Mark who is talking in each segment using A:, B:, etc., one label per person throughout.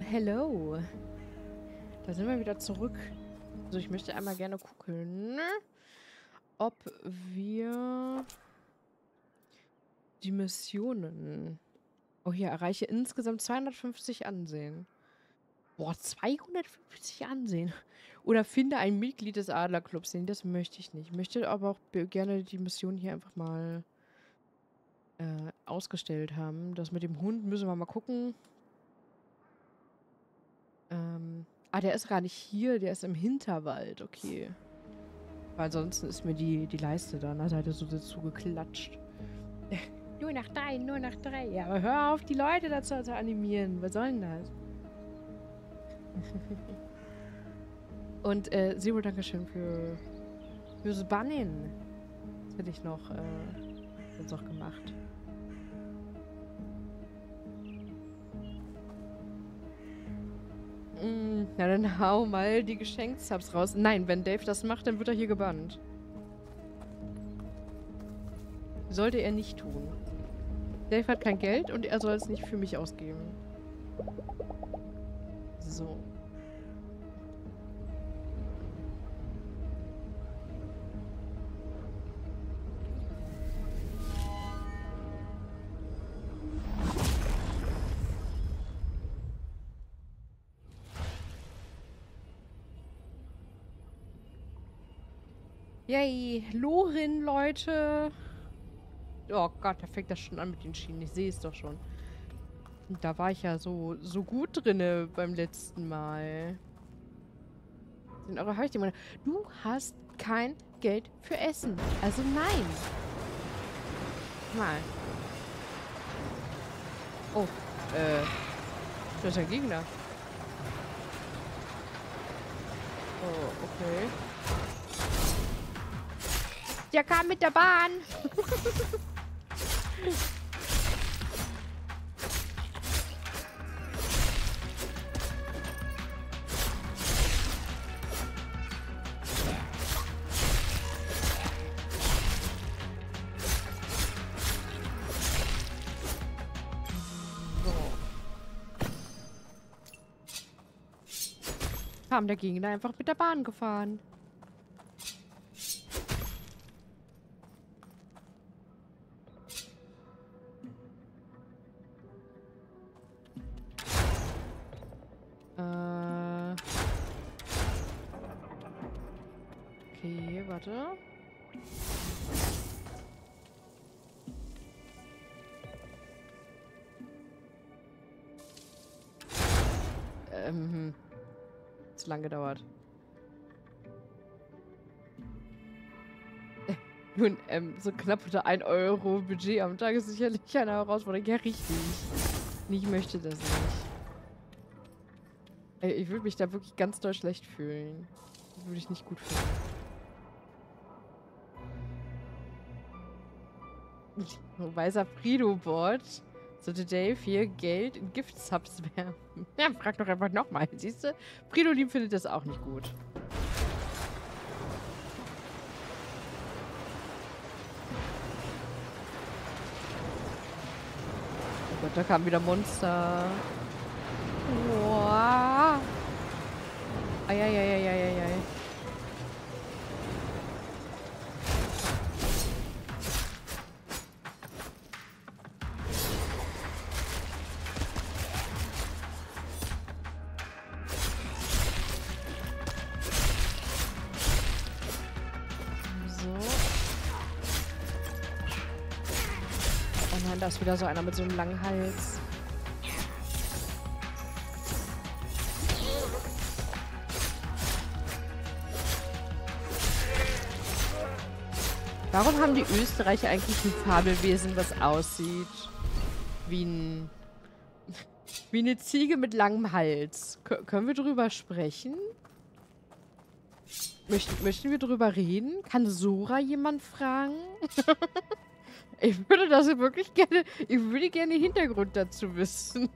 A: Hello. Da sind wir wieder zurück. Also ich möchte einmal gerne gucken, ob wir die Missionen... Oh, hier, erreiche insgesamt 250 Ansehen. Boah, 250 Ansehen. Oder finde ein Mitglied des Adlerclubs. Nee, das möchte ich nicht. Ich möchte aber auch gerne die Mission hier einfach mal ausgestellt haben. Das mit dem Hund müssen wir mal gucken. Der ist gar nicht hier. Der ist im Hinterwald. Okay. Weil ansonsten ist mir die Leiste da an der Seite so dazu geklatscht. Nur nach drei, nur nach drei. Ja, aber hör auf, die Leute dazu zu animieren. Was soll denn das? Und, Zero, Dankeschön fürs Bannen. Das hätte ich noch, jetzt noch gemacht. Na dann hau mal die Geschenksubs raus. Nein, wenn Dave das macht, dann wird er hier gebannt. Sollte er nicht tun. Dave hat kein Geld und er soll es nicht für mich ausgeben. So. Yay, Lorin, Leute. Oh Gott, da fängt das schon an mit den Schienen. Ich sehe es doch schon. Und da war ich ja so gut drinne beim letzten Mal. Sind eure Heuchtigen. Du hast kein Geld für Essen. Also nein. Mal. Oh, das ist ein Gegner. Oh, okay. Der kam mit der Bahn. Kam der Gegner einfach mit der Bahn gefahren. Okay, warte. Zu lang gedauert. Nun, so knapp unter 1 Euro Budget am Tag ist sicherlich eine Herausforderung. Ja, richtig. Ich möchte das nicht. Ey, ich würde mich da wirklich ganz doll schlecht fühlen. Das würde ich nicht gut finden. Weißer Frido-Bot. Sollte Dave hier Geld in Gift-Subs werfen? Ja, frag doch einfach nochmal. Siehst du? Fridolin findet das auch nicht gut. Oh Gott, da kamen wieder Monster. Wow. Eieieiei. Da ist wieder so einer mit so einem langen Hals. Warum haben die Österreicher eigentlich ein Fabelwesen, was aussieht wie eine Ziege mit langem Hals? Können wir drüber sprechen? Möchten wir drüber reden? Kann Sora jemand fragen? Ich würde das wirklich gerne... Ich würde gerne den Hintergrund dazu wissen.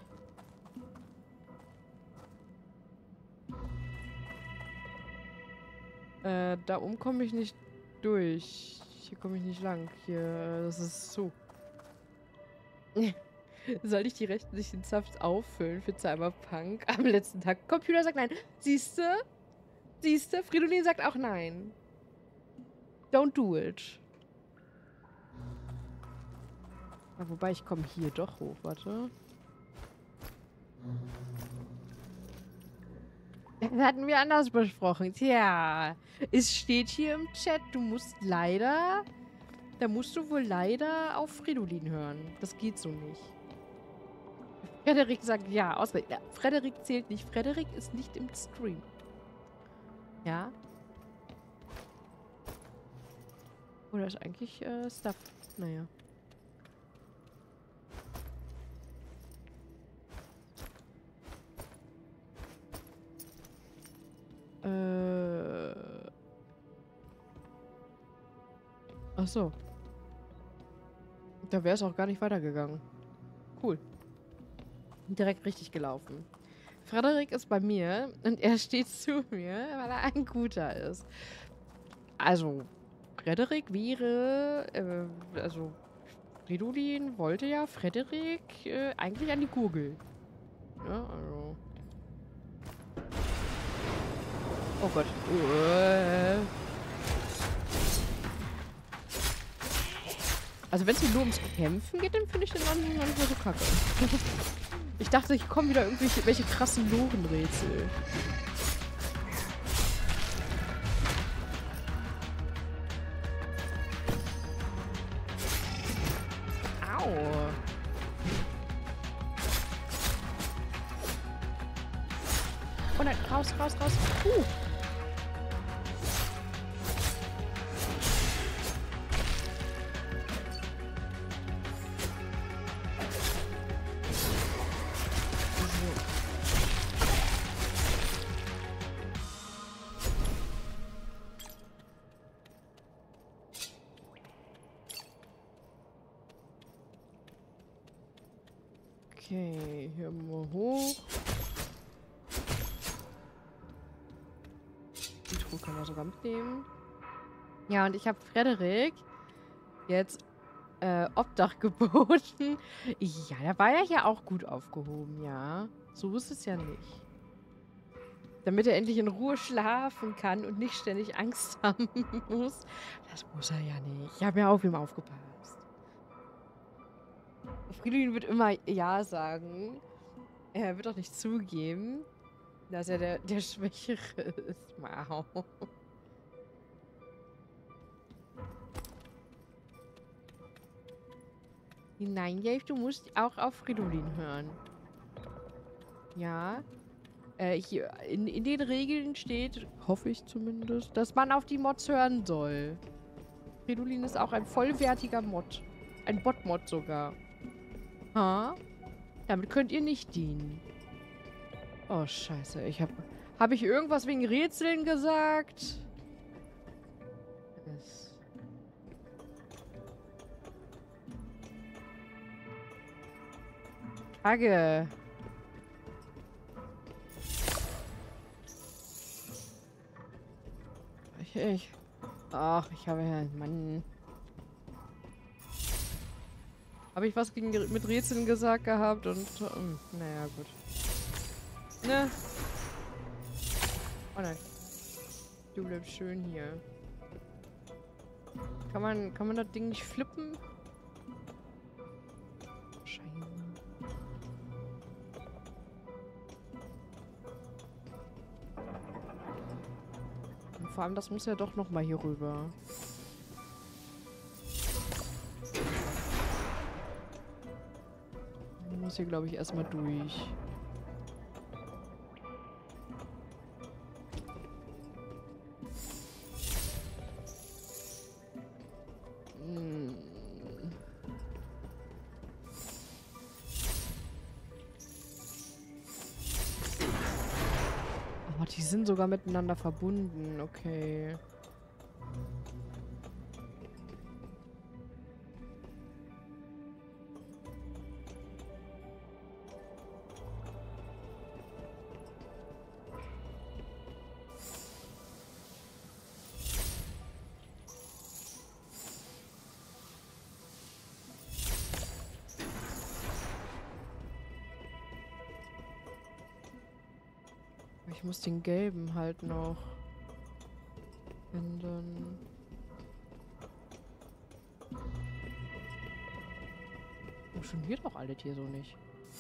A: Da oben komme ich nicht durch. Hier komme ich nicht lang. Hier, das ist zu. Soll ich die restlichen Saft auffüllen für Cyberpunk am letzten Tag? Computer sagt nein. Siehste? Siehste? Fridolin sagt auch nein. Don't do it. Ja, wobei, ich komme hier doch hoch. Warte. Das hatten wir anders besprochen. Tja, es steht hier im Chat, du musst leider... Da musst du wohl leider auf Fridolin hören. Das geht so nicht. Frederik sagt ja. Ausgerechnet. Ja, Frederik zählt nicht. Frederik ist nicht im Stream. Ja. Oder ist eigentlich Stuff. Naja. Ach so. Da wäre es auch gar nicht weitergegangen. Cool. Direkt richtig gelaufen. Frederik ist bei mir und er steht zu mir, weil er ein guter ist. Also, Frederik wäre, also, Fridolin wollte ja Frederik eigentlich an die Gurgel. Ja, also. Oh Gott. Also wenn es hier nur ums Kämpfen geht, dann finde ich den noch nicht mal so kacke. Ich dachte, ich komme wieder welche krassen Lorenrätsel. Au. Und dann raus, raus, raus. Okay, hier mal hoch. Die Truhe können wir sogar mitnehmen. Ja, und ich habe Frederik jetzt Obdach geboten. Ja, da war er ja auch gut aufgehoben, ja. So ist es ja nicht. Damit er endlich in Ruhe schlafen kann und nicht ständig Angst haben muss. Das muss er ja nicht. Ich habe ja auf ihm aufgepasst. Fridolin wird immer Ja sagen. Er wird auch nicht zugeben, dass er der Schwächere ist. Wow. Nein, Jave, du musst auch auf Fridolin hören. Ja. Hier in den Regeln steht, hoffe ich zumindest, dass man auf die Mods hören soll. Fridolin ist auch ein vollwertiger Mod. Ein Bot-Mod sogar. Ha? Damit könnt ihr nicht dienen. Oh, scheiße. Hab ich irgendwas wegen Rätseln gesagt? Kacke. Ach, ich habe ja... Mann. Habe ich was mit Rätseln gesagt gehabt und... naja, gut. Ne? Oh nein. Du bleibst schön hier. Kann man das Ding nicht flippen? Scheiße. Und vor allem, das muss ja doch noch mal hier rüber. Muss hier, glaube ich, erstmal durch. Oh, die sind sogar miteinander verbunden. Okay. Ich muss den gelben halt noch ändern. Funktioniert auch alles hier so nicht.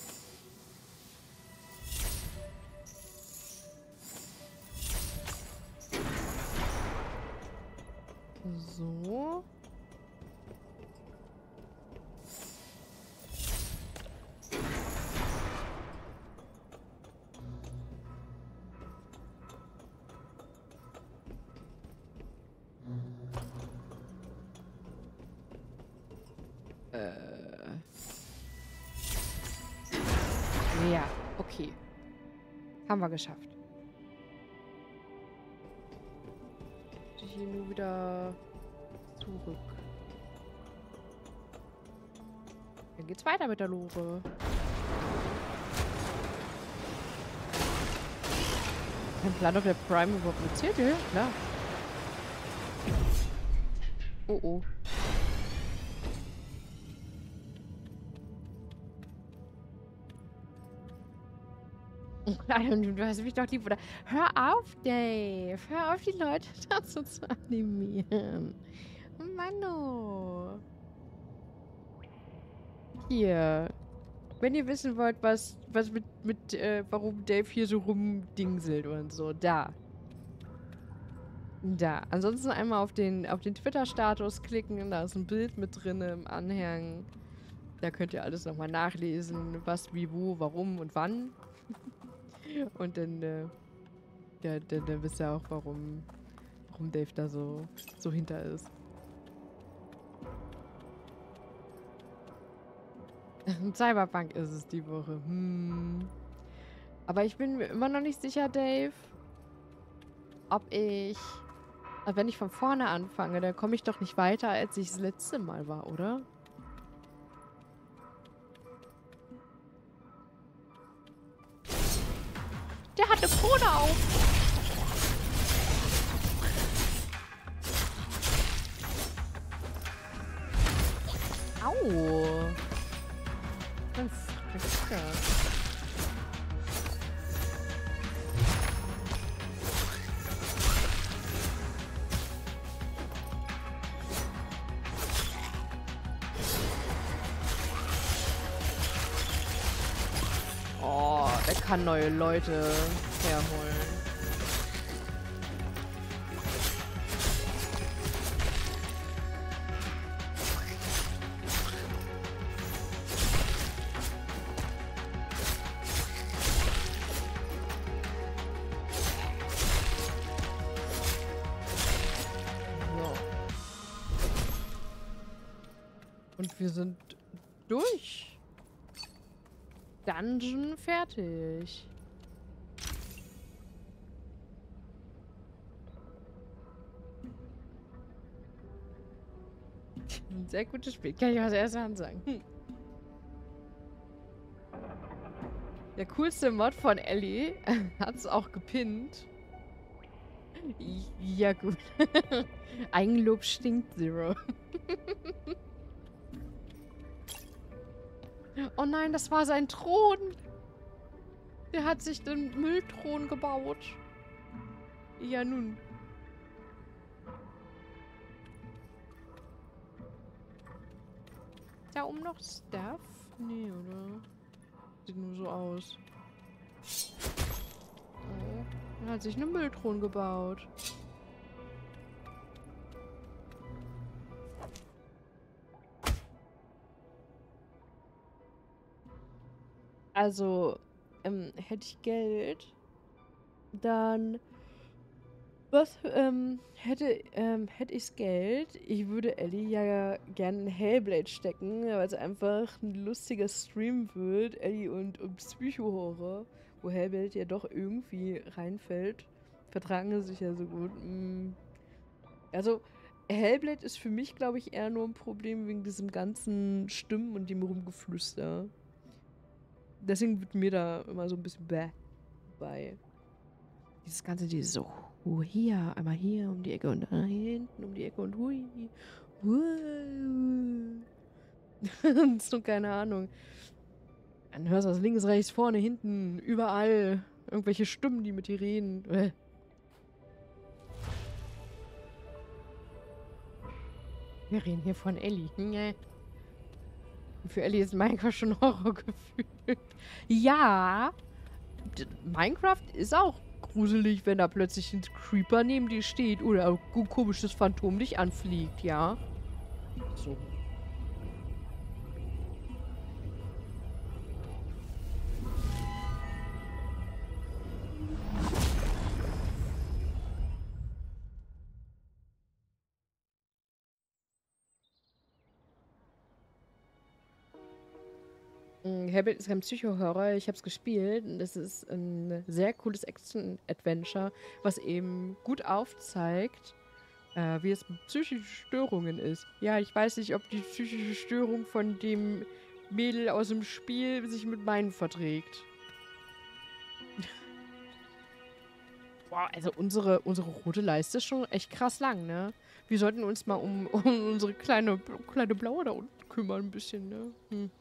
A: So. Ja, okay. Haben wir geschafft. Hier nur wieder zurück. Dann geht's weiter mit der Lore. Kein Plan, ob der Prime überhaupt mitzählt, ja? Klar. Oh oh. Du hast mich doch lieb, oder? Hör auf, Dave. Hör auf, die Leute dazu zu animieren. Mano. Hier. Wenn ihr wissen wollt, was warum Dave hier so rumdingselt und so, da. Da. Ansonsten einmal auf den Twitter-Status klicken, da ist ein Bild mit drin im Anhang. Da könnt ihr alles nochmal nachlesen, was, wie, wo, warum und wann. Und dann, ja, dann wisst ihr auch, warum Dave da so hinter ist. Cyberpunk ist es die Woche. Aber ich bin mir immer noch nicht sicher, Dave, ob wenn ich von vorne anfange, dann komme ich doch nicht weiter, als ich das letzte Mal war, oder? Der hat eine Krone auf. Au. Ganz stark. Oh, der kann neue Leute herholen. So. Und wir sind durch. Dungeon fertig. Ein sehr gutes Spiel. Kann ich was erst sagen. Der coolste Mod von Ellie hat es auch gepinnt. Ja, gut. Eigenlob stinkt, Zero. Oh nein, das war sein Thron. Der hat sich den Müllthron gebaut. Ja, nun. Da oben noch Stuff? Nee, oder? Sieht nur so aus. Oh, er hat sich einen Müllthron gebaut. Also, hätte ich Geld, dann hätte ich's Geld, ich würde Ellie ja gerne in Hellblade stecken, weil es einfach ein lustiger Stream wird, Ellie und Psycho-Horror, wo Hellblade ja doch irgendwie reinfällt. Vertragen sie sich ja so gut. Also, Hellblade ist für mich, glaube ich, eher nur ein Problem wegen diesem ganzen Stimmen und dem Rumgeflüster. Deswegen wird mir da immer so ein bisschen bäh bei. Dieses Ganze, dieses so, hier, einmal hier um die Ecke und dann hier hinten um die Ecke und hui. So, keine Ahnung. Dann hörst du das links, rechts, vorne, hinten, überall. Irgendwelche Stimmen, die mit dir reden. Wir reden hier von Ellie. Nee. Für Ellie ist Minecraft schon Horror gefühlt. Ja, Minecraft ist auch gruselig, wenn da plötzlich ein Creeper neben dir steht oder ein komisches Phantom dich anfliegt, ja. So. Habit ist kein Psycho-Horror. Ich habe es gespielt und es ist ein sehr cooles Action-Adventure, was eben gut aufzeigt, wie es mit psychischen Störungen ist. Ja, ich weiß nicht, ob die psychische Störung von dem Mädel aus dem Spiel sich mit meinen verträgt. Wow, also unsere rote Leiste ist schon echt krass lang, ne? Wir sollten uns mal um unsere kleine Blaue da unten kümmern, ein bisschen, ne? Hm.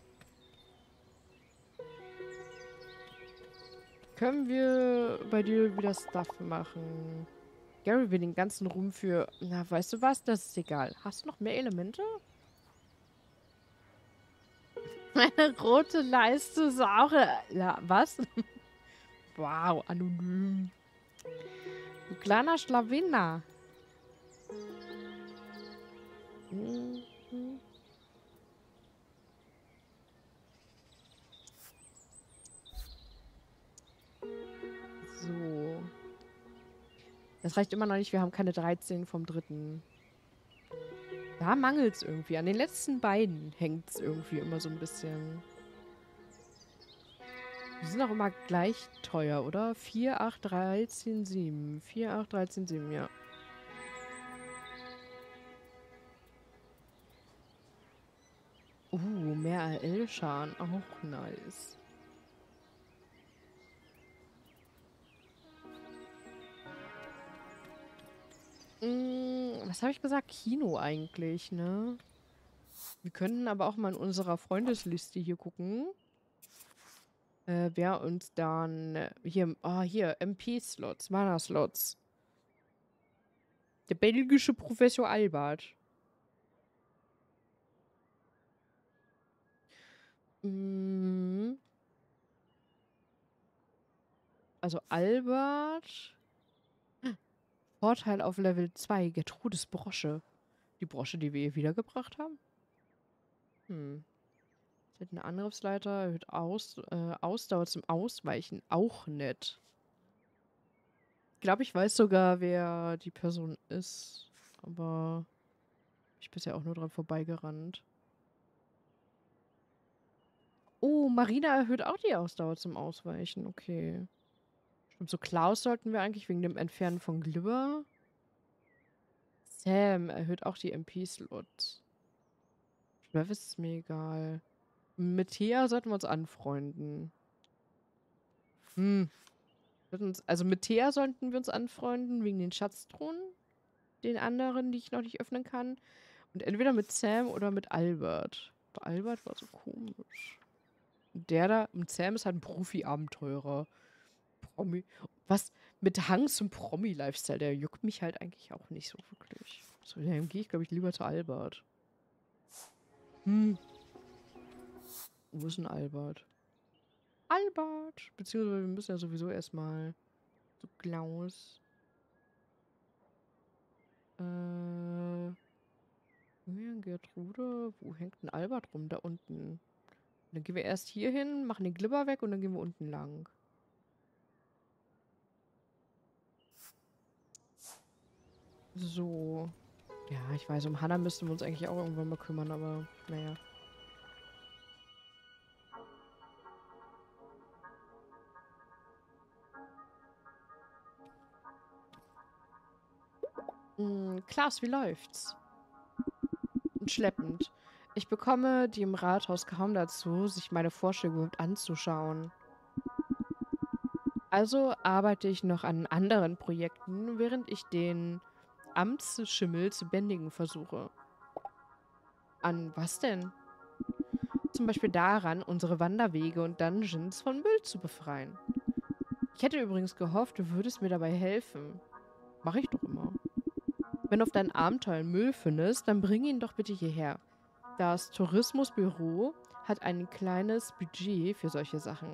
A: Können wir bei dir wieder Stuff machen? Gary will den ganzen Ruhm für... Na, weißt du was? Das ist egal. Hast du noch mehr Elemente? Meine rote Leiste ist auch... Ja, was? Wow, anonym. Du kleiner Schlawiner. Mhm. So. Das reicht immer noch nicht. Wir haben keine 13 vom dritten. Da mangelt es irgendwie. An den letzten beiden hängt es irgendwie immer so ein bisschen. Die sind auch immer gleich teuer, oder? 4, 8, 13, 7. 4, 8, 13, 7, ja. Mehr AL-Schaden. Auch nice. Was habe ich gesagt? Kino eigentlich, ne? Wir könnten aber auch mal in unserer Freundesliste hier gucken. Wer uns dann hier, MP-Slots, Mana-Slots. Der belgische Professor Albert. Mm, also Albert. Vorteil auf Level 2, Gertrudes Brosche. Die Brosche, die wir ihr wiedergebracht haben? Sie hat eine Angriffsleiter, erhöht Ausdauer zum Ausweichen. Auch nett. Ich glaube, ich weiß sogar, wer die Person ist. Aber ich bin bisher auch nur dran vorbeigerannt. Oh, Marina erhöht auch die Ausdauer zum Ausweichen. Okay. Stimmt, so Klaus sollten wir eigentlich wegen dem Entfernen von Glibber. Sam erhöht auch die MP-Slots. Travis ist mir egal. Mit Thea sollten wir uns anfreunden. Also mit Thea sollten wir uns anfreunden, wegen den Schatzthronen. Den anderen, die ich noch nicht öffnen kann. Und entweder mit Sam oder mit Albert. Aber Albert war so komisch. Und Sam ist halt ein Profi-Abenteurer. Promi. Was? Mit Hang zum Promi-Lifestyle, der juckt mich halt eigentlich auch nicht so wirklich. So, dann gehe ich, glaube ich, lieber zu Albert. Wo ist denn Albert? Albert! Beziehungsweise wir müssen ja sowieso erstmal zu Klaus. Gertrude. Wo hängt denn Albert rum? Da unten. Dann gehen wir erst hier hin, machen den Glibber weg und dann gehen wir unten lang. So. Ja, ich weiß, um Hannah müssten wir uns eigentlich auch irgendwann mal kümmern, aber naja. Klaas, wie läuft's? Schleppend. Ich bekomme die im Rathaus kaum dazu, sich meine Vorschläge überhaupt anzuschauen. Also arbeite ich noch an anderen Projekten, während ich den Amtsschimmel zu bändigen versuche. An was denn? Zum Beispiel daran, unsere Wanderwege und Dungeons von Müll zu befreien. Ich hätte übrigens gehofft, du würdest mir dabei helfen. Mache ich doch immer. Wenn du auf deinen Abenteuern Müll findest, dann bring ihn doch bitte hierher. Das Tourismusbüro hat ein kleines Budget für solche Sachen.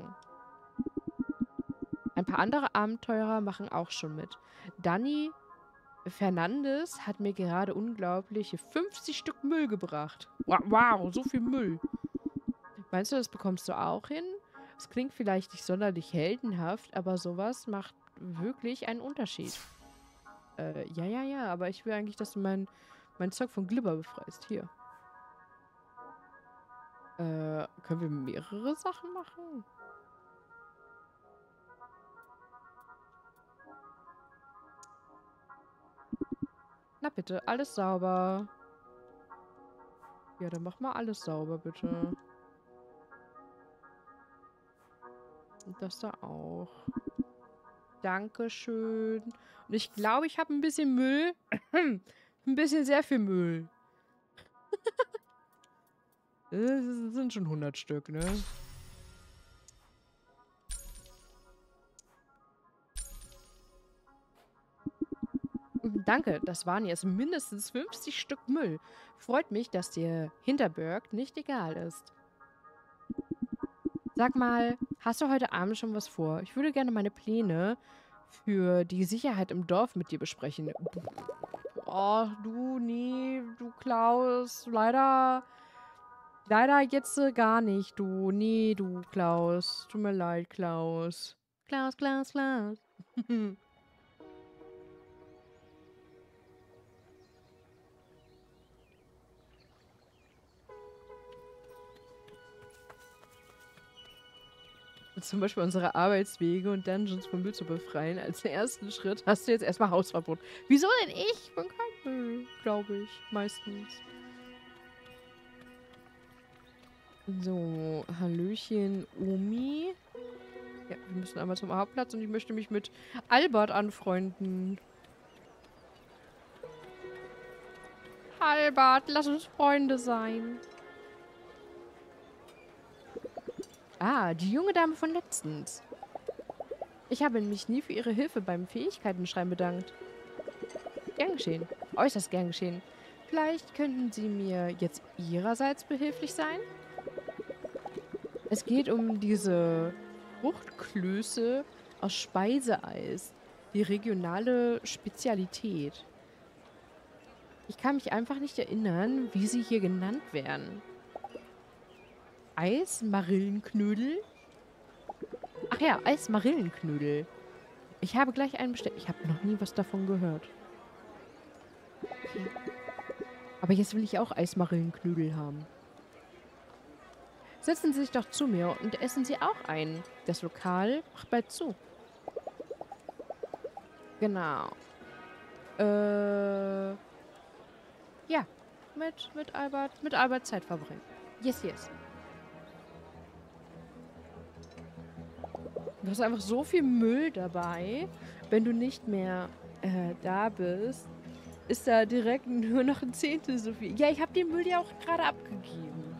A: Ein paar andere Abenteurer machen auch schon mit. Dani Fernandes hat mir gerade unglaubliche 50 Stück Müll gebracht. Wow, so viel Müll. Meinst du, das bekommst du auch hin? Es klingt vielleicht nicht sonderlich heldenhaft, aber sowas macht wirklich einen Unterschied. Ja, aber ich will eigentlich, dass du mein Zeug von Glibber befreist. Hier. Können wir mehrere Sachen machen? Na bitte, alles sauber. Ja, dann mach mal alles sauber, bitte. Und das da auch. Dankeschön. Und ich glaube, ich habe ein bisschen Müll. Ein bisschen sehr viel Müll. Das sind schon 100 Stück, ne? Danke, das waren jetzt mindestens 50 Stück Müll. Freut mich, dass dir Hinterberg nicht egal ist. Sag mal, hast du heute Abend schon was vor? Ich würde gerne meine Pläne für die Sicherheit im Dorf mit dir besprechen. Oh, du Klaus. Leider jetzt gar nicht, du. Nee, du, Klaus. Tut mir leid, Klaus. Klaus. Zum Beispiel unsere Arbeitswege und Dungeons von Müll zu befreien. Als ersten Schritt hast du jetzt erstmal Hausverbot. Wieso denn ich? Ich bin kein Müll, glaube ich. Meistens. So, Hallöchen, Omi. Ja, wir müssen einmal zum Hauptplatz und ich möchte mich mit Albert anfreunden. Albert, lass uns Freunde sein. Ah, die junge Dame von letztens. Ich habe mich nie für Ihre Hilfe beim Fähigkeitenschreiben bedankt. Gern geschehen. Äußerst gern geschehen. Vielleicht könnten Sie mir jetzt Ihrerseits behilflich sein? Es geht um diese Fruchtklöße aus Speiseeis. Die regionale Spezialität. Ich kann mich einfach nicht erinnern, wie sie hier genannt werden. Eismarillenknödel? Ach ja, Eismarillenknödel. Ich habe gleich einen bestellt. Ich habe noch nie was davon gehört. Okay. Aber jetzt will ich auch Eismarillenknödel haben. Setzen Sie sich doch zu mir und essen Sie auch einen. Das Lokal macht bald zu. Genau. Ja. Mit Albert Zeit verbringen. Yes. Du hast einfach so viel Müll dabei. Wenn du nicht mehr da bist, ist da direkt nur noch ein Zehntel so viel. Ja, ich habe den Müll ja auch gerade abgegeben.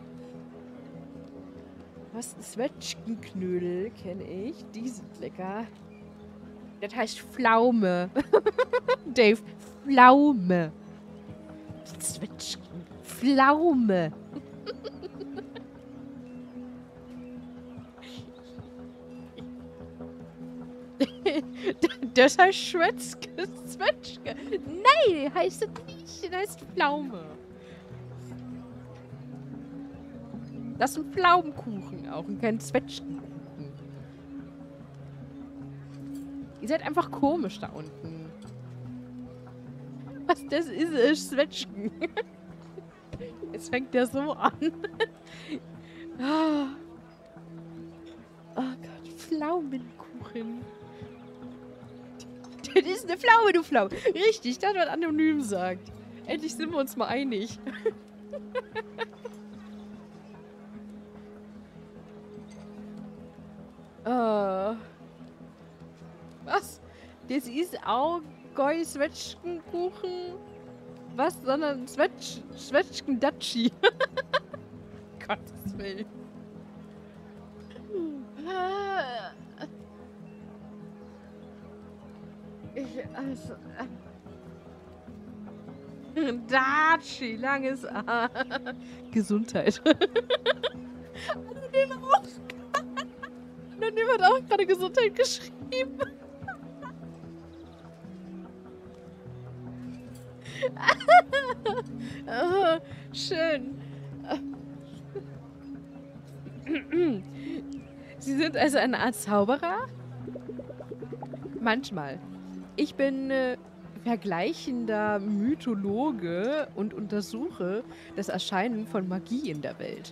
A: Was? Zwetschgenknödel kenne ich. Die sind lecker. Das heißt Pflaume. Dave, Pflaume. Zwetschgen. Pflaume. Das heißt Schwätzke. Zwetschge. Nein, heißt das nicht. Das heißt Pflaume. Das ist ein Pflaumenkuchen auch und kein Zwetschgenkuchen. Ihr seid einfach komisch da unten. Was das ist Zwetschgen. Jetzt fängt der so an. Oh Gott, Pflaumenkuchen. Das ist eine Pflaume, du Pflaume. Richtig, das, was anonym sagt. Endlich sind wir uns mal einig. Was? Das ist auch kein Zwetschgenkuchen. Was? Sondern Zwetschgendatschi. Gottes Willen. Also, Daci, langes A. Gesundheit. Den auch. Daneben hat auch gerade Gesundheit geschrieben. Oh, schön. Sie sind also eine Art Zauberer? Manchmal. Ich bin vergleichender Mythologe und untersuche das Erscheinen von Magie in der Welt.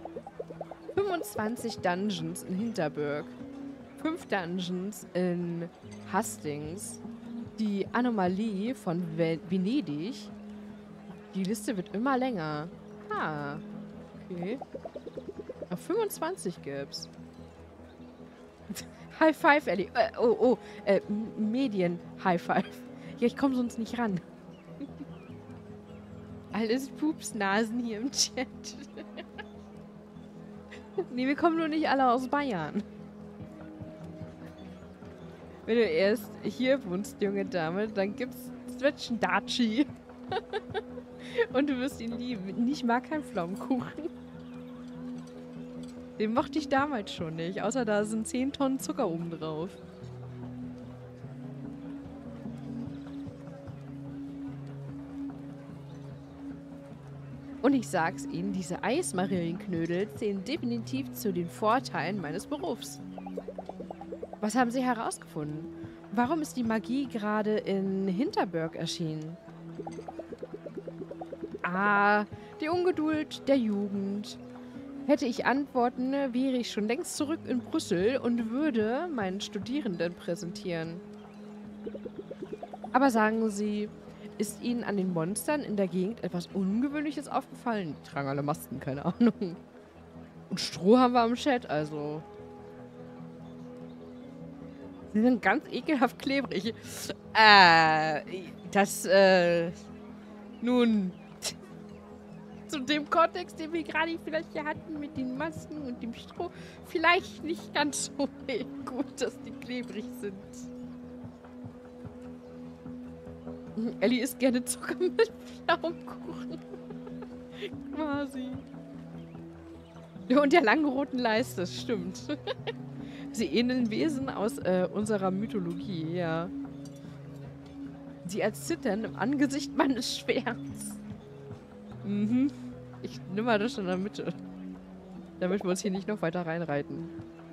A: 25 Dungeons in Hinterberg, 5 Dungeons in Hastings, die Anomalie von Venedig. Die Liste wird immer länger. Ah, okay. 25 gibt's. High Five, Ellie. Medien High Five. Ja, ich komme sonst nicht ran. Alles Pupsnasen hier im Chat. Nee, wir kommen nur nicht alle aus Bayern. Wenn du erst hier wohnst, junge Dame, dann gibt's Zwetschgen Daci. Und du wirst ihn lieben. Ich mag keinen Pflaumenkuchen. Den mochte ich damals schon nicht. Außer da sind 10 Tonnen Zucker oben drauf. Und ich sag's Ihnen, diese Eismarillenknödel zählen definitiv zu den Vorteilen meines Berufs. Was haben Sie herausgefunden? Warum ist die Magie gerade in Hinterberg erschienen? Ah, die Ungeduld der Jugend. Hätte ich Antworten, wäre ich schon längst zurück in Brüssel und würde meinen Studierenden präsentieren. Aber sagen Sie, ist Ihnen an den Monstern in der Gegend etwas Ungewöhnliches aufgefallen? Die tragen alle Masken, keine Ahnung. Und Stroh haben wir am Chat, also. Sie sind ganz ekelhaft klebrig. Nun, zu dem Kontext, den wir gerade vielleicht hier hatten, mit den Masken und dem Stroh, vielleicht nicht ganz so gut, dass die klebrig sind. Ellie isst gerne Zucker mit Pflaumenkuchen. Quasi. Und der langen roten Leiste, das stimmt. Sie ähneln Wesen aus unserer Mythologie, ja. Sie als Zittern im Angesicht meines Schwerts. Mhm. Ich nehme mal das schon in der Mitte. Damit wir uns hier nicht noch weiter reinreiten.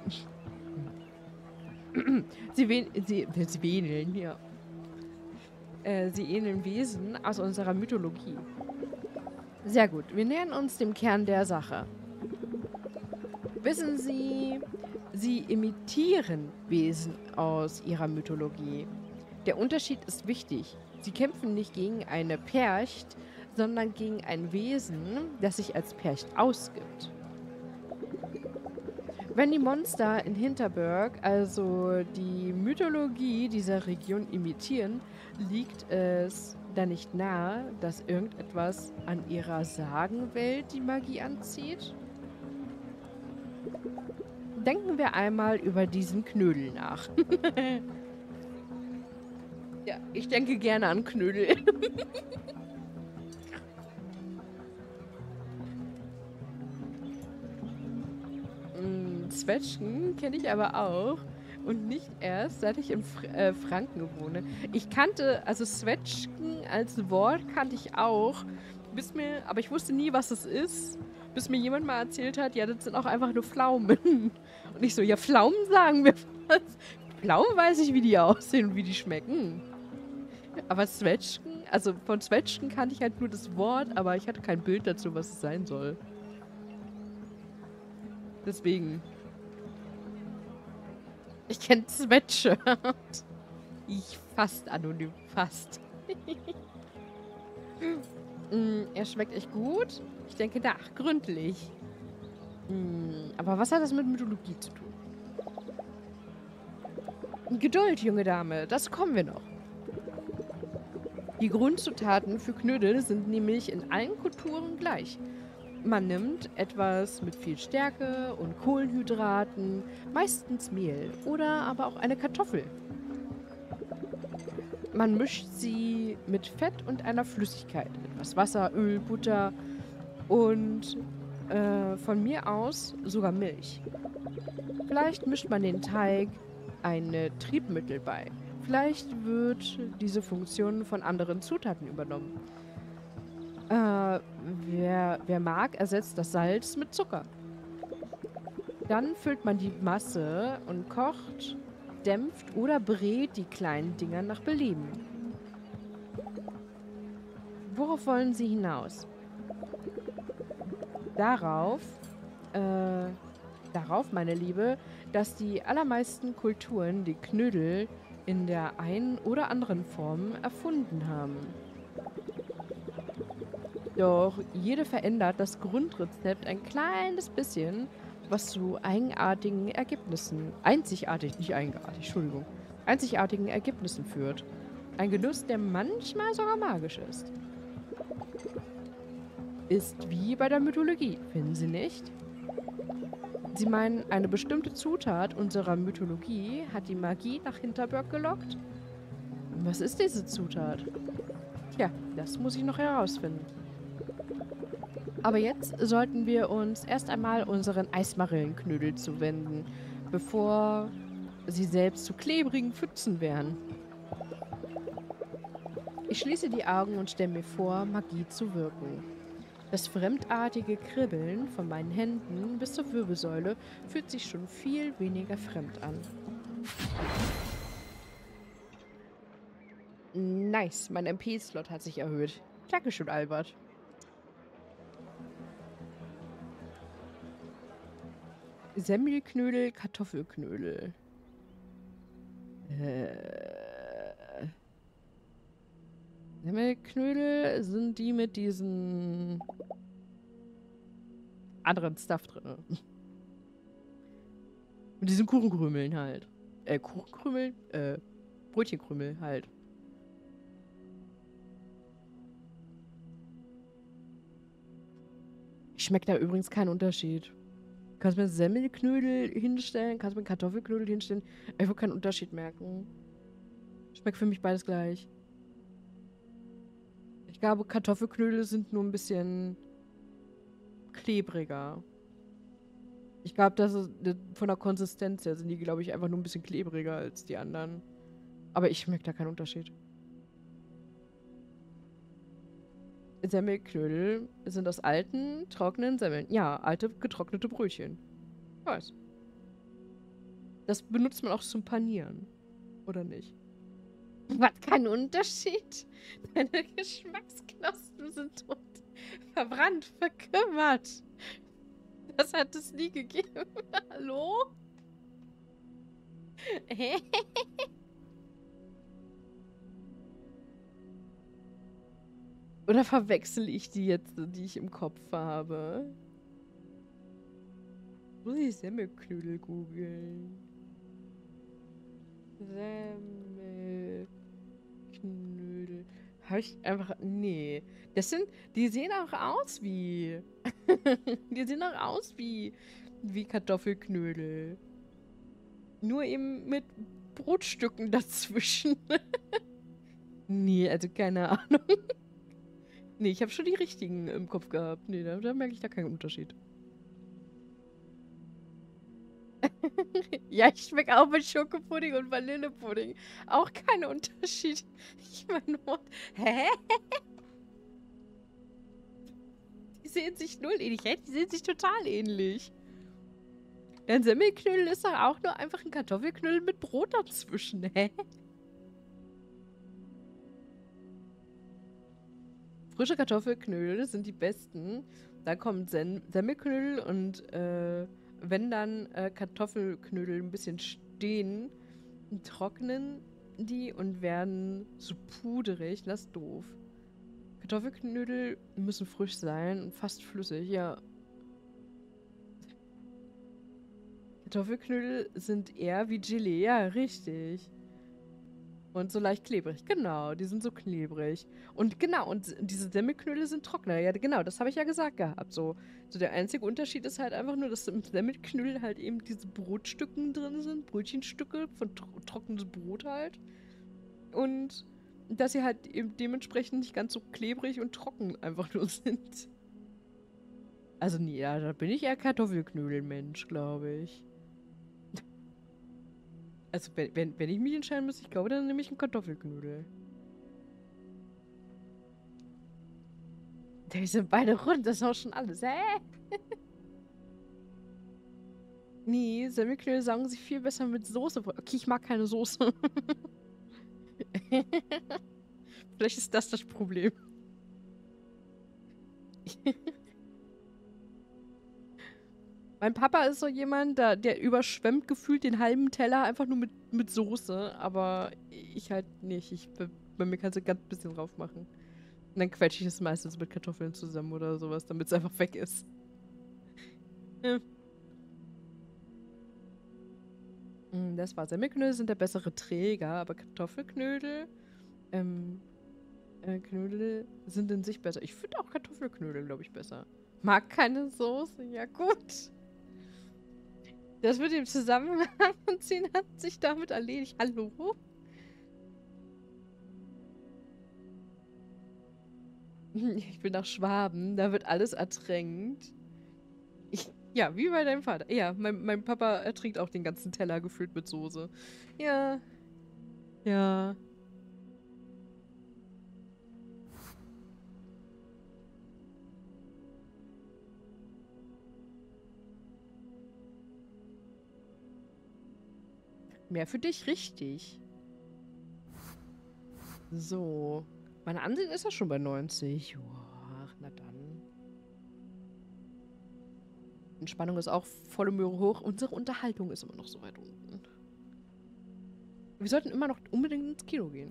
A: Sie ähneln, ja. Sie ähneln Wesen aus unserer Mythologie. Sehr gut. Wir nähern uns dem Kern der Sache. Wissen Sie, Sie imitieren Wesen aus ihrer Mythologie. Der Unterschied ist wichtig. Sie kämpfen nicht gegen eine Percht, sondern gegen ein Wesen, das sich als Percht ausgibt. Wenn die Monster in Hinterberg also die Mythologie dieser Region imitieren, liegt es dann nicht nahe, dass irgendetwas an ihrer Sagenwelt die Magie anzieht? Denken wir einmal über diesen Knödel nach. Ja, ich denke gerne an Knödel. Zwetschgen kenne ich aber auch. Und nicht erst, seit ich in Franken wohne. Ich kannte, also Zwetschgen als Wort kannte ich auch. Aber ich wusste nie, was es ist. Bis mir jemand mal erzählt hat, ja, das sind auch einfach nur Pflaumen. Und ich so, ja, Pflaumen sagen wir was. Pflaumen weiß ich, wie die aussehen und wie die schmecken. Aber Zwetschgen, also von Zwetschgen kannte ich halt nur das Wort, aber ich hatte kein Bild dazu, was es sein soll. Deswegen. Ich kenne Sweatshirt. Ich fast anonym, fast. Er schmeckt echt gut. Ich denke nach, gründlich. Aber was hat das mit Mythologie zu tun? Geduld, junge Dame, das kommen wir noch. Die Grundzutaten für Knödel sind nämlich in allen Kulturen gleich. Man nimmt etwas mit viel Stärke und Kohlenhydraten, meistens Mehl oder aber auch eine Kartoffel. Man mischt sie mit Fett und einer Flüssigkeit. Etwas Wasser, Öl, Butter und von mir aus sogar Milch. Vielleicht mischt man den Teig ein Triebmittel bei. Vielleicht wird diese Funktion von anderen Zutaten übernommen. Wer mag, ersetzt das Salz mit Zucker. Dann füllt man die Masse und kocht, dämpft oder brät die kleinen Dinger nach Belieben. Worauf wollen Sie hinaus? Darauf, meine Liebe, dass die allermeisten Kulturen die Knödel in der einen oder anderen Form erfunden haben. Doch jede verändert das Grundrezept ein kleines bisschen, was zu eigenartigen Ergebnissen, einzigartigen Ergebnissen führt. Ein Genuss, der manchmal sogar magisch ist. Ist wie bei der Mythologie, finden Sie nicht? Sie meinen, eine bestimmte Zutat unserer Mythologie hat die Magie nach Hinterberg gelockt? Was ist diese Zutat? Tja, das muss ich noch herausfinden. Aber jetzt sollten wir uns erst einmal unseren Eismarillenknödel zuwenden, bevor sie selbst zu klebrigen Pfützen werden. Ich schließe die Augen und stelle mir vor, Magie zu wirken. Das fremdartige Kribbeln von meinen Händen bis zur Wirbelsäule fühlt sich schon viel weniger fremd an. Nice, mein MP-Slot hat sich erhöht. Dankeschön, Albert. Semmelknödel, Kartoffelknödel. Semmelknödel sind die mit diesen anderen Stuff drin. Mit diesen Kuchenkrümeln halt. Kuchenkrümel? Brötchenkrümel halt. Schmeckt da übrigens keinen Unterschied. Kannst du mir Semmelknödel hinstellen? Kannst du mir Kartoffelknödel hinstellen? Ich will keinen Unterschied merken. Schmeckt für mich beides gleich. Ich glaube, Kartoffelknödel sind nur ein bisschen klebriger. Ich glaube, das ist von der Konsistenz her sind die, glaube ich, einfach nur ein bisschen klebriger als die anderen. Aber ich schmecke da keinen Unterschied. Semmelknödel sind aus alten, trockenen Semmeln. Ja, alte, getrocknete Brötchen. Ich weiß. Das benutzt man auch zum Panieren. Oder nicht? Was, kein Unterschied? Deine Geschmacksknospen sind tot. Verbrannt, verkümmert. Das hat es nie gegeben. Hallo? Oder verwechsel ich die jetzt, die ich im Kopf habe? Muss ich Semmelknödel googeln? Semmelknödel. Habe ich einfach. Nee. Das sind. Die sehen auch aus wie. Die sehen auch aus wie Kartoffelknödel. Nur eben mit Brotstücken dazwischen. Nee, also keine Ahnung. Nee, ich habe schon die richtigen im Kopf gehabt. Nee, da merke ich da keinen Unterschied. Ja, ich schmecke auch mit Schokopudding und Vanillepudding. Auch kein Unterschied. Ich meine, hä? Die sehen sich null ähnlich. Hä? Die sehen sich total ähnlich. Ein Semmelknödel ist doch auch nur einfach ein Kartoffelknödel mit Brot dazwischen. Hä? Frische Kartoffelknödel sind die besten. Da kommt Semmelknödel und wenn dann Kartoffelknödel ein bisschen stehen, trocknen die und werden so puderig. Das ist doof. Kartoffelknödel müssen frisch sein und fast flüssig, ja. Kartoffelknödel sind eher wie Gelee, ja, richtig. Und so leicht klebrig, genau, die sind so klebrig. Und genau, und diese Semmelknödel sind trockener, ja, genau, das habe ich ja gesagt gehabt. So der einzige Unterschied ist halt einfach nur, dass im Semmelknödel halt eben diese Brotstücken drin sind, Brötchenstücke von trockenes Brot halt. Und dass sie halt eben dementsprechend nicht ganz so klebrig und trocken einfach nur sind. Also nee, ja, da bin ich eher Kartoffelknödelmensch, glaube ich. Also wenn ich mich entscheiden müsste, ich glaube, dann nehme ich einen Kartoffelknödel. Die sind beide rund, das ist auch schon alles. Hä? Nee, Semmelknödel saugen sich viel besser mit Soße. Okay, ich mag keine Soße. Vielleicht ist das das Problem. Mein Papa ist so jemand, der überschwemmt gefühlt den halben Teller einfach nur mit Soße. Aber ich halt nicht. Bei mir kannst du ganz bisschen drauf machen. Und dann quetsche ich es meistens mit Kartoffeln zusammen oder sowas, damit es einfach weg ist. Ja. Das war Semmelknödel sind der bessere Träger, aber Kartoffelknödel, ähm, Knödel sind in sich besser. Ich finde auch Kartoffelknödel, glaube ich, besser. Mag keine Soße, ja gut. Das mit dem Zusammenziehen hat sich damit erledigt. Hallo? Ich bin nach Schwaben, da wird alles ertränkt. Ja, wie bei deinem Vater. Ja, mein Papa ertrinkt auch den ganzen Teller gefüllt mit Soße. Ja, ja. Mehr für dich, richtig. So. Meine Ansehen ist ja schon bei 90. Joa, na dann. Entspannung ist auch volle Möhre hoch. Unsere Unterhaltung ist immer noch so weit unten. Wir sollten immer noch unbedingt ins Kino gehen.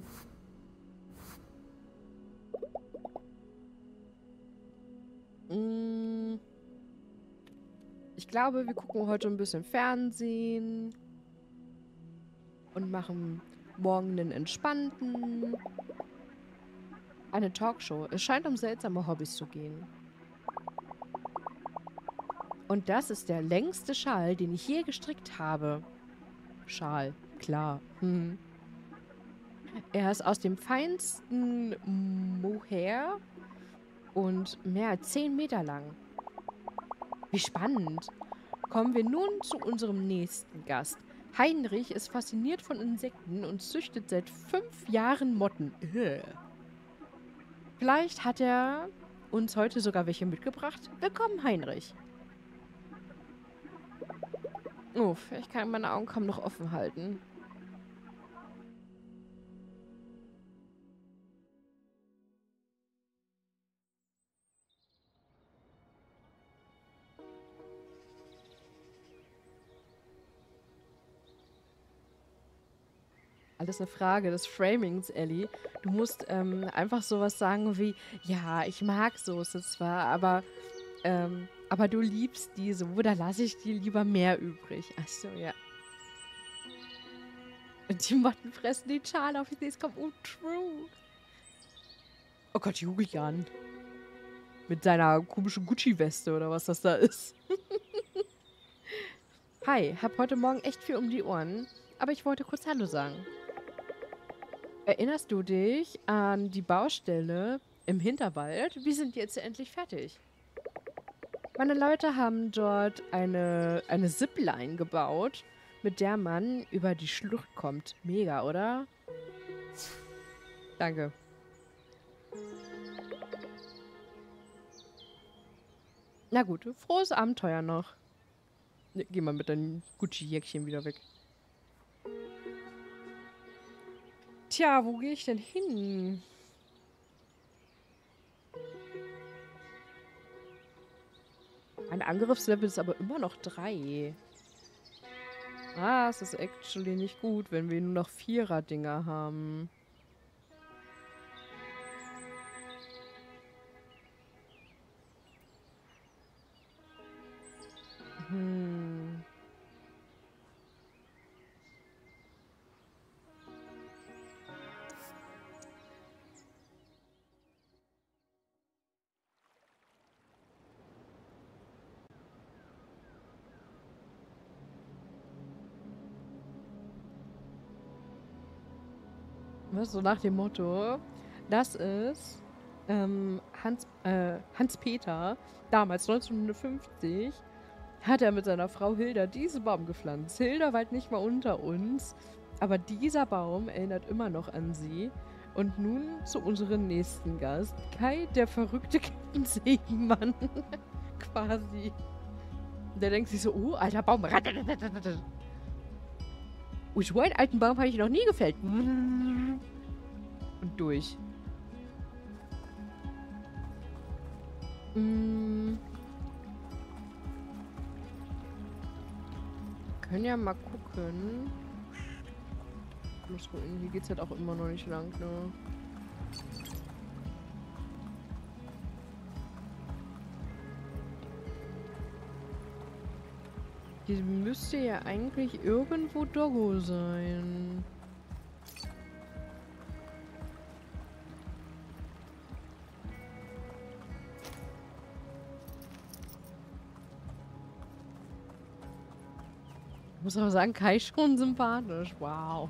A: Mm, Ich glaube, wir gucken heute ein bisschen Fernsehen und machen morgen einen entspannten. Eine Talkshow. Es scheint um seltsame Hobbys zu gehen. Und das ist der längste Schal, den ich je gestrickt habe. Schal, klar. Er ist aus dem feinsten Mohair und mehr als 10 Meter lang. Wie spannend. Kommen wir nun zu unserem nächsten Gast. Heinrich ist fasziniert von Insekten und züchtet seit 5 Jahren Motten. Vielleicht hat er uns heute sogar welche mitgebracht. Willkommen, Heinrich. Uff, ich kann meine Augen kaum noch offen halten. Alles eine Frage des Framings, Ellie. Du musst einfach sowas sagen wie, ja, ich mag Soße zwar, aber du liebst die so, da lasse ich dir lieber mehr übrig. Achso, ja. Und die Motten fressen den Schal auf, ich sehe es kommt. Oh, true. Oh Gott, Julian. Mit seiner komischen Gucci-Weste oder was das da ist. Hi, hab heute Morgen echt viel um die Ohren, aber ich wollte kurz Hallo sagen. Erinnerst du dich an die Baustelle im Hinterwald? Wir sind jetzt endlich fertig. Meine Leute haben dort eine Zipline gebaut, mit der man über die Schlucht kommt. Mega, oder? Danke. Na gut, frohes Abenteuer noch. Geh mal mit deinem Gucci-Jäckchen wieder weg. Tja, wo gehe ich denn hin? Mein Angriffslevel ist aber immer noch 3. Ah, es ist actually nicht gut, wenn wir nur noch 4er-Dinger haben. Hm. Ne? So nach dem Motto, das ist Hans-Peter, damals 1950, hat er mit seiner Frau Hilda diesen Baum gepflanzt. Hilda weilt nicht mal unter uns, aber dieser Baum erinnert immer noch an sie. Und nun zu unserem nächsten Gast, Kai, der verrückte Kettensägenmann. Quasi. Der denkt sich so, oh, alter Baum. Oh, so einen alten Baum habe ich noch nie gefällt. Und durch. Können ja mal gucken. Hier geht's halt auch immer noch nicht lang, ne? Hier müsste ja eigentlich irgendwo Doggo sein. Ich muss aber sagen, Kai schon sympathisch. Wow.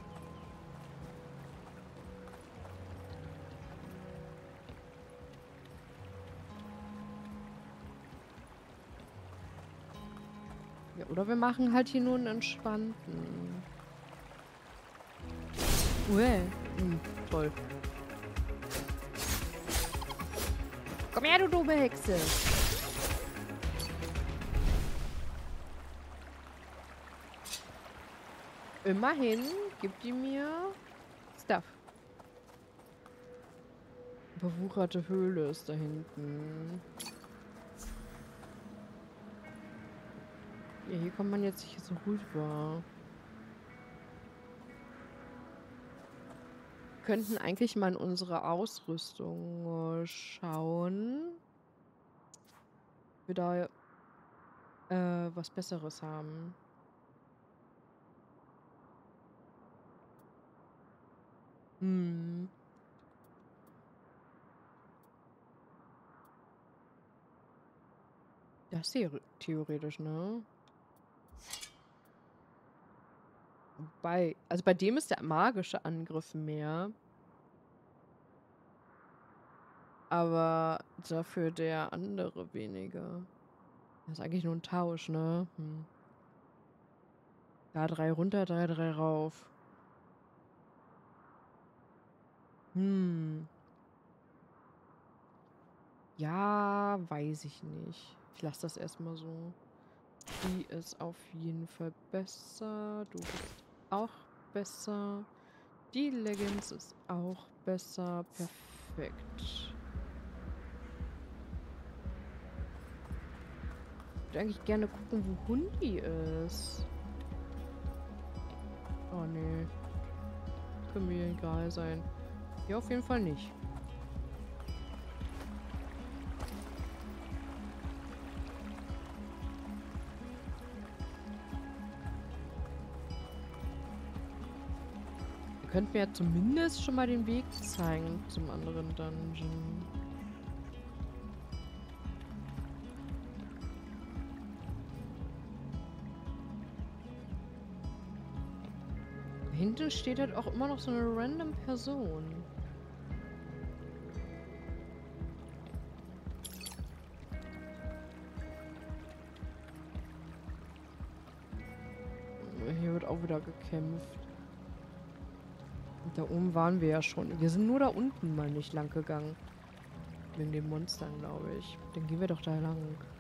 A: Ja, oder wir machen halt hier nur einen entspannten. Toll. Komm her, du dumme Hexe. Immerhin gibt die mir Stuff. Überwucherte Höhle ist da hinten. Ja, hier kommt man jetzt nicht so rüber. Wir könnten eigentlich mal in unsere Ausrüstung schauen. Ob wir da was Besseres haben. Das ist theoretisch, ne? Also bei dem ist der magische Angriff mehr. Aber dafür der andere weniger. Das ist eigentlich nur ein Tausch, ne? Da 3 runter, 3 rauf. Ja, weiß ich nicht. Ich lasse das erstmal so. Die ist auf jeden Fall besser. Du bist auch besser. Die Leggings ist auch besser. Perfekt. Ich würde eigentlich gerne gucken, wo Hundi ist. Oh, nee. Können mir egal sein. Hier auf jeden Fall nicht. Ihr könnt mir ja zumindest schon mal den Weg zeigen zum anderen Dungeon. Da hinten steht halt auch immer noch so eine random Person. Hier wird auch wieder gekämpft. Und da oben waren wir ja schon. Wir sind nur da unten mal nicht lang gegangen. Wegen den Monstern, glaube ich. Dann gehen wir doch da lang.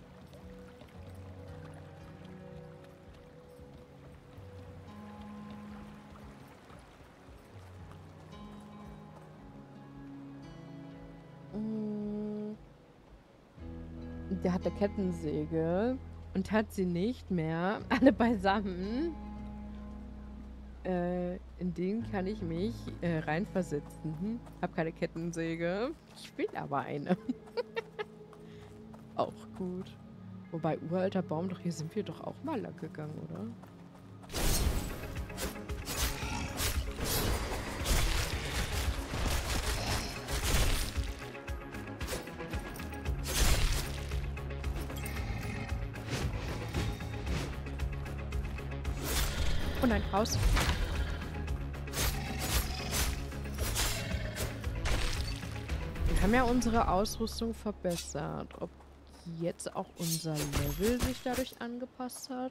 A: Der hat eine Kettensäge und hat sie nicht mehr alle beisammen. In den kann ich mich reinversetzen. Hab keine Kettensäge. Ich will aber eine. Auch gut. Wobei, uralter Baum, doch hier sind wir doch auch mal lang gegangen, oder? Und ein Haus. haben ja unsere Ausrüstung verbessert. Ob jetzt auch unser Level sich dadurch angepasst hat?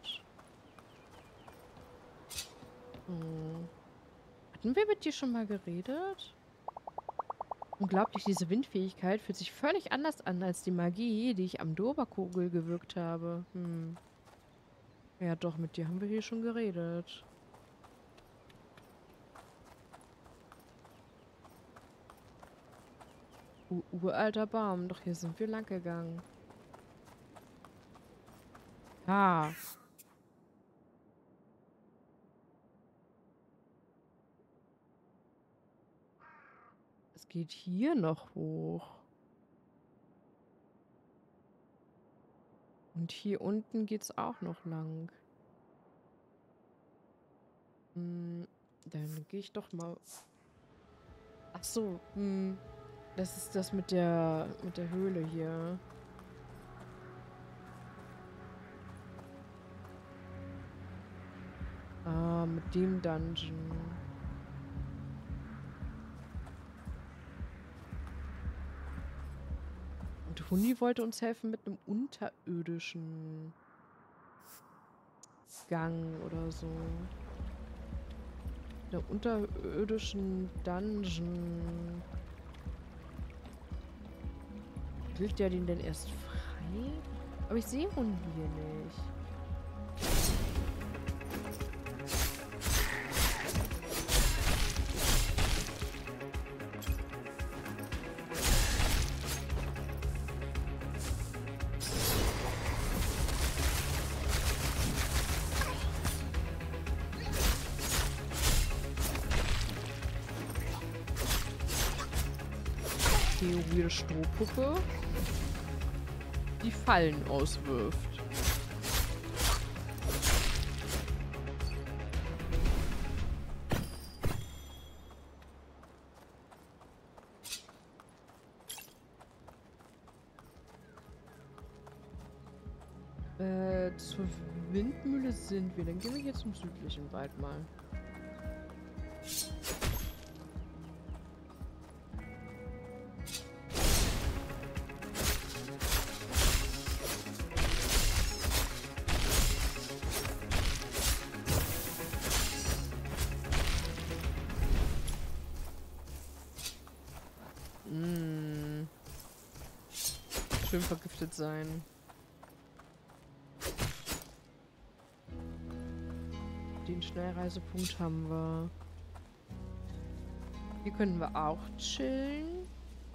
A: Hm. Hatten wir mit dir schon mal geredet? Unglaublich, diese Windfähigkeit fühlt sich völlig anders an als die Magie, die ich am Doberkugel gewirkt habe. Hm. Ja doch, mit dir haben wir hier schon geredet. Uralter Baum, doch hier sind wir lang gegangen. Ah. Es geht hier noch hoch. Und hier unten geht's auch noch lang. Hm, dann gehe ich doch mal. Ach so, das ist das mit der Höhle hier. Ah, mit dem Dungeon. Und Huni wollte uns helfen mit einem unterirdischen Gang oder so. Einer unterirdischen Dungeon. Will der den denn erst frei? Aber ich sehe Huni hier nicht. Weirde Strohpuppe, die Fallen auswirft. Zur Windmühle sind wir. Dann gehen wir hier zum südlichen Wald mal. Schön vergiftet sein. Den Schnellreisepunkt haben wir. Hier können wir auch chillen.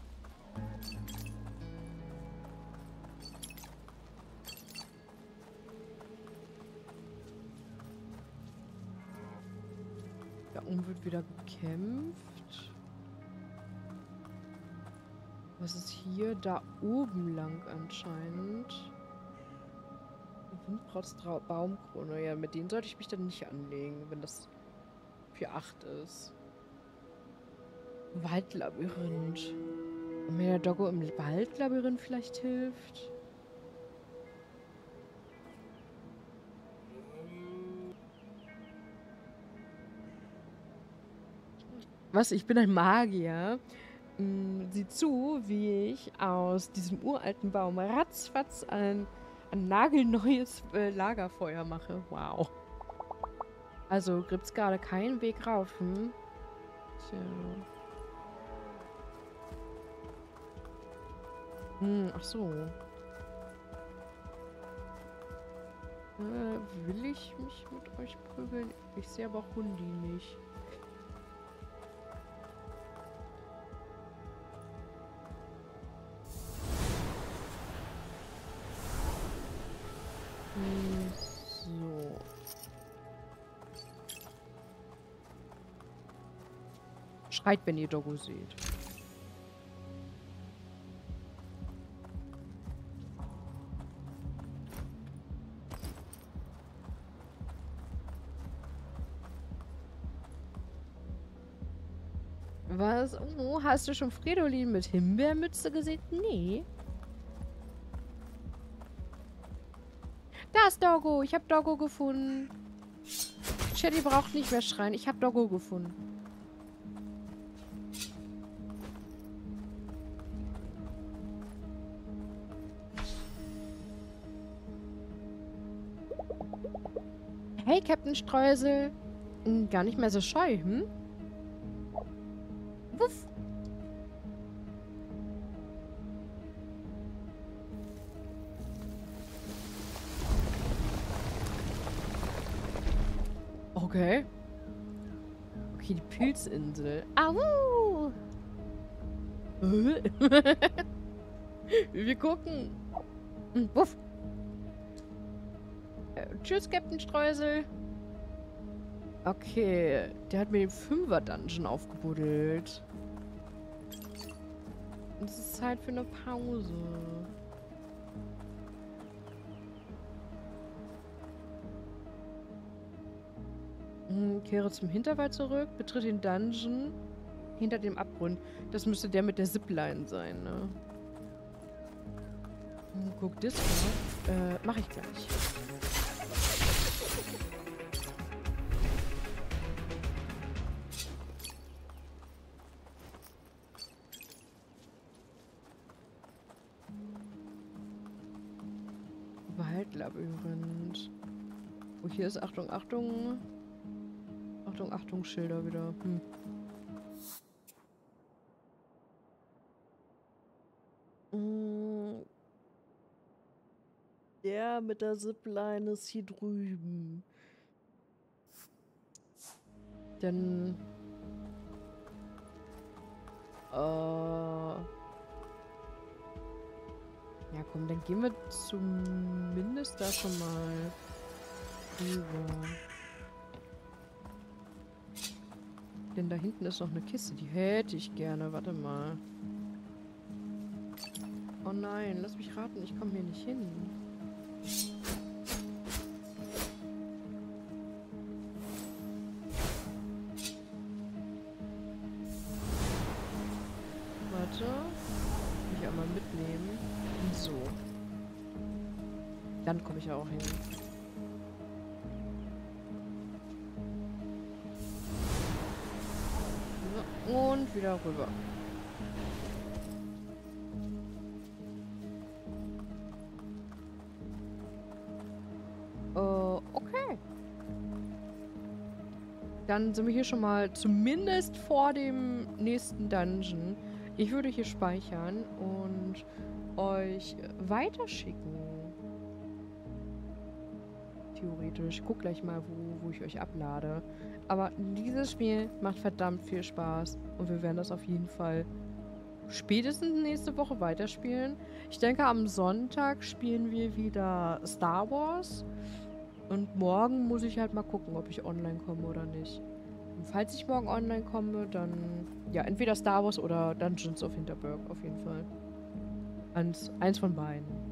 A: Da oben wird wieder gekämpft. Was ist hier? Da oben lang anscheinend. Windbrauts Baumkrone. Ja, mit denen sollte ich mich dann nicht anlegen, wenn das 4-8 ist. Waldlabyrinth. Ob mir der Doggo im Waldlabyrinth vielleicht hilft? Was? Ich bin ein Magier. Sieh zu, wie ich aus diesem uralten Baum ratzfatz ein nagelneues Lagerfeuer mache. Wow. Also gibt's gerade keinen Weg rauf, hm? Tja. Ach so. Will ich mich mit euch prügeln? Ich sehe aber Hundi nicht. So. Schreit, wenn ihr Doggo seht. Was? Oh, hast du schon Fridolin mit Himbeermütze gesehen? Nee. Da ist Doggo. Ich habe Doggo gefunden. Shelly braucht nicht mehr schreien. Ich habe Doggo gefunden. Hey, Captain Streusel. Gar nicht mehr so scheu, hm? Wuff. Okay. Okay, die Pilzinsel. Au! Wir gucken. Wuff. Tschüss, Captain Streusel. Okay, der hat mir den 5er-Dungeon aufgebuddelt. Und es ist Zeit für eine Pause. Kehre zum Hinterwald zurück, betritt den Dungeon hinter dem Abgrund. Das müsste der mit der Zipline sein, ne? Guck, Discord. Mach ich gleich. Waldlabyrinth. Oh, hier ist Achtung, Achtung. Achtung, Achtung, Schilder wieder. Der mit der Zipline ist hier drüben. Denn... Ja, komm, dann gehen wir zumindest da schon mal rüber. Denn da hinten ist noch eine Kiste, die hätte ich gerne. Warte mal. Oh nein, lass mich raten, ich komme hier nicht hin. Warte. Mich einmal mitnehmen. So. Dann komme ich ja auch hin. So, und wieder rüber. Okay. Dann sind wir hier schon mal zumindest vor dem nächsten Dungeon. Ich würde hier speichern und euch weiterschicken. Theoretisch. Ich guck gleich mal, wo ich euch ablade. Aber dieses Spiel macht verdammt viel Spaß. Und wir werden das auf jeden Fall spätestens nächste Woche weiterspielen. Ich denke, am Sonntag spielen wir wieder Star Wars. Und morgen muss ich halt mal gucken, ob ich online komme oder nicht. Und falls ich morgen online komme, dann ja, entweder Star Wars oder Dungeons of Hinterberg auf jeden Fall. Eins von beiden.